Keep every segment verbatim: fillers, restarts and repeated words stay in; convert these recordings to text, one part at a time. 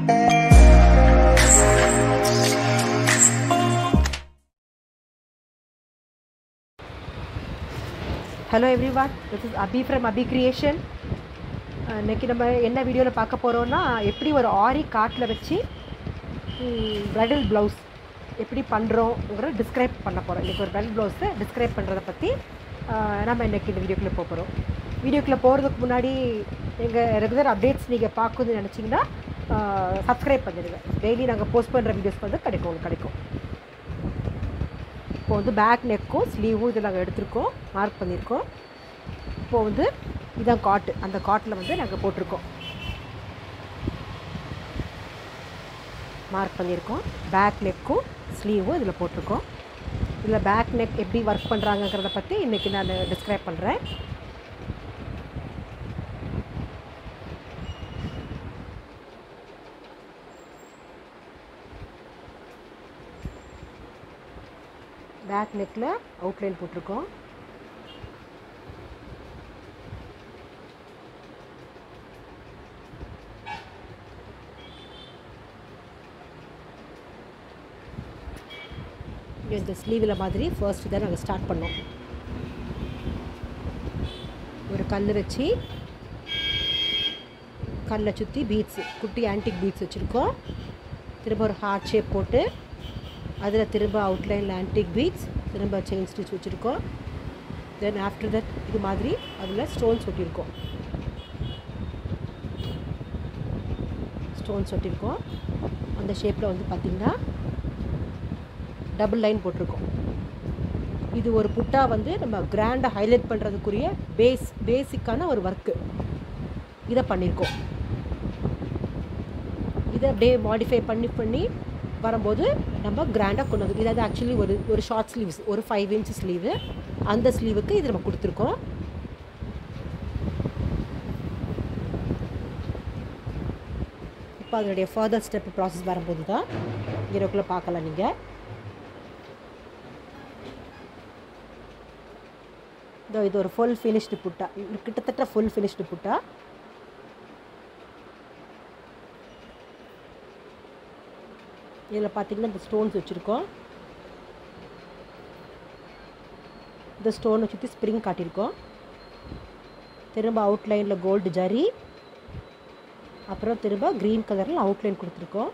Hello everyone, this is Abhi from Abhi Creation. இன்னைக்கு நம்ம என்ன வீடியோவில் பார்க்க போகிறோன்னா எப்படி ஒரு ஆரி காட்டில் வச்சு bridal blouse எப்படி பண்ணுறோங்கிற டிஸ்கிரைப் பண்ண போகிறோம். இன்றைக்கி ஒரு bridal blouse டிஸ்கிரைப் பண்ணுறதை பற்றி நம்ம இன்றைக்கி இந்த வீடியோக்குள்ளே போக போகிறோம். வீடியோக்குள்ளே போகிறதுக்கு முன்னாடி எங்கள் ரெகுலர் அப்டேட்ஸ் நீங்கள் பார்க்கணுன்னு நினச்சிங்கன்னா சப்ஸ்கிரைப் பண்ணிடுங்க. டெய்லி நாங்கள் போஸ்ட் பண்ணுற வீடியோஸ் வந்து கிடைக்கும் உங்களுக்கு கிடைக்கும். இப்போ வந்து பேக் நெக்கும் ஸ்லீவும் இதில் நாங்கள் எடுத்திருக்கோம், மார்க் பண்ணியிருக்கோம். இப்போது வந்து இதான் காட்டு, அந்த காட்டில் வந்து நாங்கள் போட்டிருக்கோம், மார்க் பண்ணியிருக்கோம். பேக் நெக்கும் ஸ்லீவும் இதில் போட்டிருக்கோம். இதில் பேக் நெக் எப்படி ஒர்க் பண்ணுறாங்கங்கிறத பற்றி இன்றைக்கி நான் டிஸ்கிரைப் பண்ணுறேன். பேக் நெக்கில் அவுட்லைன் போட்டிருக்கோம். இந்த ஸ்லீவில் மாதிரி ஃபர்ஸ்ட் தான் நாங்கள் ஸ்டார்ட் பண்ணோம். ஒரு கல் வச்சு கல்லை சுற்றி பீட்ஸு, குட்டி ஆன்டிக் பீட்ஸ் வச்சுருக்கோம். திரும்ப ஒரு ஹார்ட் ஷேப் போட்டு அதில் திரும்ப அவுட்லைனில் ஆன்டிக் பீட்ஸ், திரும்ப செயின் ஸ்டிச் வச்சுருக்கோம். தென் ஆஃப்டர் தட் இது மாதிரி அதில் ஸ்டோன்ஸ் ஒட்டியிருக்கோம், ஸ்டோன்ஸ் ஒட்டியிருக்கோம். அந்த ஷேப்பில் வந்து பார்த்திங்கன்னா டபுள் லைன் போட்டிருக்கோம். இது ஒரு புட்டா வந்து நம்ம கிராண்டாக ஹைலைட் பண்ணுறதுக்குரிய பேஸ் பேசிக்கான ஒரு ஒர்க்கு இதை பண்ணியிருக்கோம். இதை அப்படியே மாடிஃபை பண்ணி பண்ணி வரும்போது நம்ம கிராண்டாக கொண்டு வந்து, இதாவது ஆக்சுவலி ஒரு ஒரு ஷார்ட் ஸ்லீவ்ஸ், ஒரு ஃபைவ் இன்ச் ஸ்லீவு, அந்த ஸ்லீவுக்கு இது நம்ம கொடுத்துருக்கோம். இப்போ அதனுடைய ஃபர்தர் ஸ்டெப் ப்ராசஸ் வரும்போது தான் இதுக்குள்ளே பார்க்கலாம். நீங்கள் இதோ இது ஒரு ஃபுல் ஃபினிஷ்டு புட்டா, கிட்டத்தட்ட ஃபுல் ஃபினிஷ்டு புட்டா. இதில் பார்த்திங்கன்னா இந்த ஸ்டோன்ஸ் வச்சுருக்கோம். இந்த ஸ்டோனை சுற்றி ஸ்ப்ரிங் காட்டியிருக்கோம். திரும்ப அவுட்லைனில் கோல்டு ஜரி, அப்புறம் திரும்ப க்ரீன் கலரில் அவுட்லைன் கொடுத்துருக்கோம்.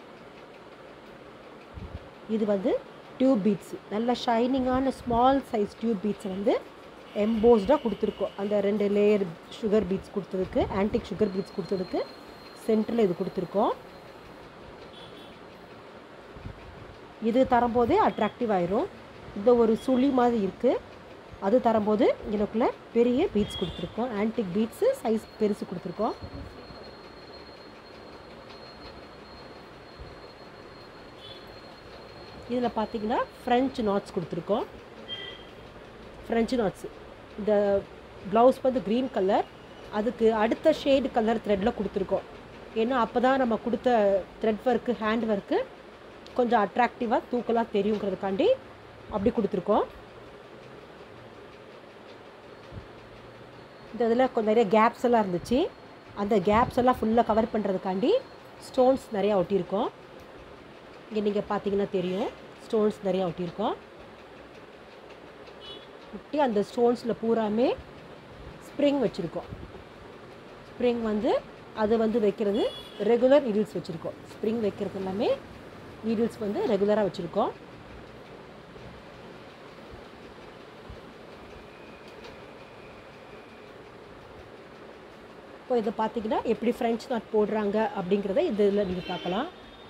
இது வந்து டியூப் பீட்ஸ், நல்ல ஷைனிங்கான ஸ்மால் சைஸ் டியூப் பீட்ஸை வந்து எம்போஸ்டாக கொடுத்துருக்கோம். அந்த ரெண்டு லேயர் சுகர் பீட்ஸ் கொடுத்ததுக்கு, ஆன்டிக் சுகர் பீட்ஸ் கொடுத்ததுக்கு சென்டரில் இது கொடுத்துருக்கோம். இது தரும்போதே அட்ராக்டிவ் ஆயிரும். இந்த ஒரு சுழி மாதிரி இருக்குது, அது தரும்போது எனக்குள்ளே பெரிய பீட்ஸ் கொடுத்துருக்கோம், ஆன்டிக் பீட்ஸு சைஸ் பெருசு கொடுத்துருக்கோம். இதில் பார்த்திங்கன்னா ஃப்ரெஞ்சு நாட்ஸ் கொடுத்துருக்கோம். ஃப்ரெஞ்சு நாட்ஸு இந்த ப்ளவுஸ் வந்து க்ரீன் கலர், அதுக்கு அடுத்த ஷேடு கலர் த்ரெட்டில் கொடுத்துருக்கோம். ஏன்னா அப்போ தான் நம்ம கொடுத்த த்ரெட் ஒர்க்கு, ஹேண்ட் ஒர்க்கு கொஞ்சம் அட்ராக்டிவாக தூக்கலாக தெரியுங்கிறதுக்காண்டி அப்படி கொடுத்துருக்கோம். இந்த இதில் கொஞ்சம் நிறைய கேப்ஸ் எல்லாம் இருந்துச்சு, அந்த கேப்ஸ் எல்லாம் ஃபுல்லாக கவர் பண்ணுறதுக்காண்டி ஸ்டோன்ஸ் நிறையா ஒட்டியிருக்கோம். இங்கே நீங்கள் பார்த்தீங்கன்னா தெரியும், ஸ்டோன்ஸ் நிறையா ஒட்டியிருக்கோம். ஒட்டி அந்த ஸ்டோன்ஸில் பூராமே ஸ்ப்ரிங் வச்சுருக்கோம். ஸ்ப்ரிங் வந்து அது வந்து வைக்கிறது ரெகுலர் நீடில்ஸ் வச்சுருக்கோம். ஸ்ப்ரிங் வைக்கிறது எல்லாமே நீடில்ஸ் வந்து ரெகுலராக வச்சுருக்கோம். இப்போ இதை பார்த்தீங்கன்னா எப்படி ஃப்ரெஞ்ச் நாட் போடுறாங்க அப்படிங்கிறத இதில் நீங்கள் பார்க்கலாம்.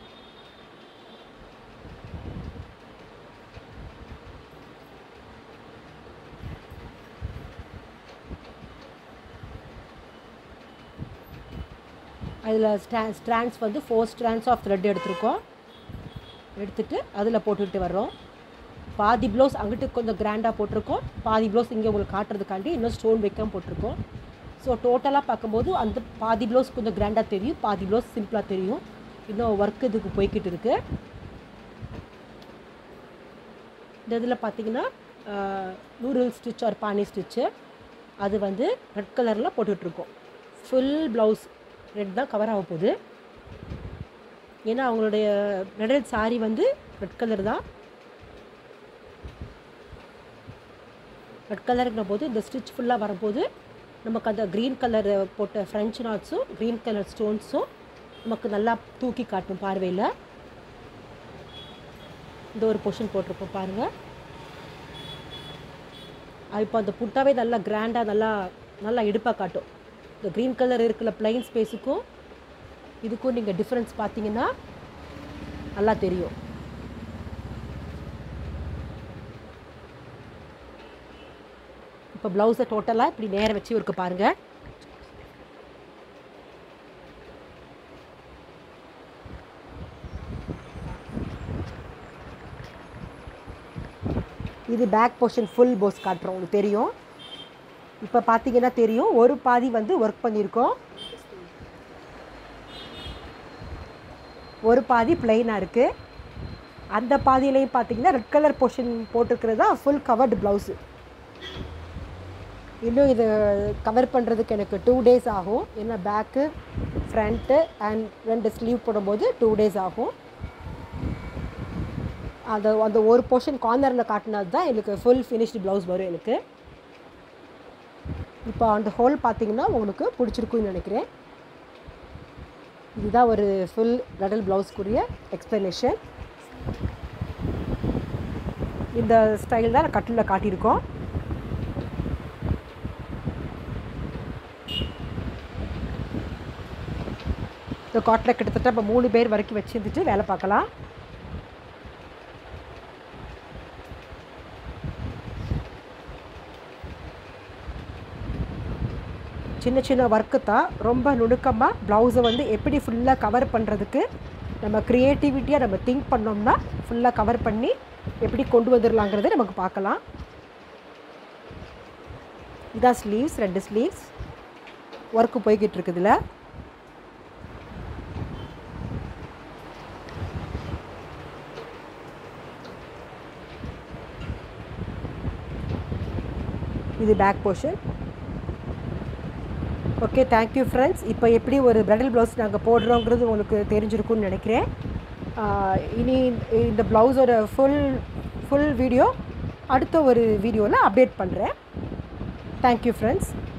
அதில் ஸ்டா ஸ்ட்ராண்ட்ஸ் வந்து ஃபோர் ஸ்ட்ராண்ட்ஸ் ஆஃப் த்ரெட் எடுத்துருக்கோம். எடுத்துகிட்டு அதில் போட்டுக்கிட்டு வர்றோம். பாதி ப்ளவுஸ் அங்கிட்டு கொஞ்சம் கிராண்டாக போட்டிருக்கோம், பாதி ப்ளவுஸ் இங்கே உங்களுக்கு காட்டுறதுக்காண்டி இன்னும் ஸ்டோன் வைக்காமல் போட்டிருக்கோம். ஸோ டோட்டலாக பார்க்கும்போது அந்த பாதி ப்ளவுஸ் கொஞ்சம் கிராண்டாக தெரியும், பாதி ப்ளவுஸ் சிம்பிளாக தெரியும். இன்னும் ஒர்க் இதுக்கு போய்கிட்டு இருக்குது. இந்த இதில் பார்த்திங்கன்னா நூறுல் ஸ்டிச் ஆர் பானி ஸ்டிச்சு, அது வந்து ரெட் கலரில் போட்டுட்ருக்கோம். ஃபுல் ப்ளவுஸ் ரெட் தான் கவர் ஆக போகுது. ஏன்னா அவங்களுடைய பிரைடல் சாரி வந்து ரெட் கலர் தான். ரெட் கலருங்கிற போது இந்த ஸ்டிச் ஃபுல்லாக வரும்போது நமக்கு அந்த க்ரீன் கலர் போட்ட ஃப்ரெஞ்ச் நாட்ஸும் க்ரீன் கலர் ஸ்டோன்ஸும் நமக்கு நல்லா தூக்கி காட்டும் பார்வையில். இந்த ஒரு போர்ஷன் போட்டிருப்போம் பாருங்கள். இப்போ அந்த புட்டாவே நல்லா கிராண்டாக நல்லா நல்லா இடுப்பாக காட்டும். இந்த க்ரீன் கலர் இருக்கிற பிளைன் ஸ்பேஸுக்கும் இதுக்கும் நீங்கள் டிஃப்ரென்ஸ் பார்த்தீங்கன்னா நல்லா தெரியும். இப்போ ப்ளவுஸை டோட்டலாக இப்படி நேரம் வச்சு இருக்கு பாருங்கள். இது பேக் போர்ஷன் ஃபுல் போஸ் காட்டுறோம், உங்களுக்கு தெரியும். இப்போ பார்த்தீங்கன்னா தெரியும், ஒரு பாதி வந்து ஒர்க் பண்ணியிருக்கோம், ஒரு பாதி பிளைனாக இருக்குது. அந்த பாதியிலையும் பார்த்தீங்கன்னா ரெட் கலர் போர்ஷன் போட்டிருக்கிறது தான் ஃபுல் கவர்டு ப்ளவுஸு. இன்னும் இது கவர் பண்ணுறதுக்கு எனக்கு டூ டேஸ் ஆகும். ஏன்னா பேக்கு ஃப்ரண்ட்டு அண்ட் ரெண்டு ஸ்லீவ் போடும்போது டூ டேஸ் ஆகும். அந்த அந்த ஒரு போர்ஷன் கார்னரில் காட்டினது தான் எனக்கு ஃபுல் ஃபினிஷ்டு ப்ளவுஸ் வரும் எனக்கு. இப்போ அந்த ஹோல் பார்த்தீங்கன்னா உங்களுக்கு பிடிச்சிருக்குன்னு நினைக்கிறேன். இதுதான் ஒரு ஃபுல் பிரைடல் ப்ளவுஸ்க்குரிய எக்ஸ்ப்ளனேஷன். இந்த ஸ்டைல் தான் கட்டில் காட்டியிருக்கோம். இந்த காட்டில் கிட்டத்தட்ட இப்போ மூணு பேர் வரைக்கும் வச்சுருந்துட்டு வேலை பார்க்கலாம். சின்ன சின்ன ஒர்க்கு தான், ரொம்ப நுணுக்கமாக ப்ளவுஸை வந்து எப்படி ஃபுல்லாக கவர் பண்ணுறதுக்கு நம்ம க்ரியேட்டிவிட்டியாக நம்ம திங்க் பண்ணோம்னா ஃபுல்லாக கவர் பண்ணி எப்படி கொண்டு வந்துடலாங்கிறத நமக்கு பார்க்கலாம். இதான் ஸ்லீவ்ஸ், ரெண்டு ஸ்லீவ்ஸ் ஒர்க்கு போய்கிட்டு இருக்குதுல. இது back portion. Okay, thank you friends. இப்போ எப்படி ஒரு பிரைடல் ப்ளவுஸ் நாங்கள் போடுறோங்கிறது உங்களுக்கு தெரிஞ்சிருக்குன்னு நினைக்கிறேன். இனி இந்த ப்ளவுஸோட ஃபுல் ஃபுல் வீடியோ அடுத்த ஒரு வீடியோவில் அப்டேட் பண்ணுறேன். Thank you friends.